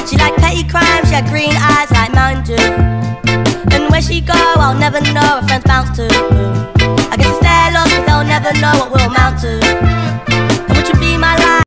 She liked petty crime, she had green eyes like Mountain Dew. And where she go, I'll never know, her friends bounce too. I guess if they're lost, but they'll never know what will amount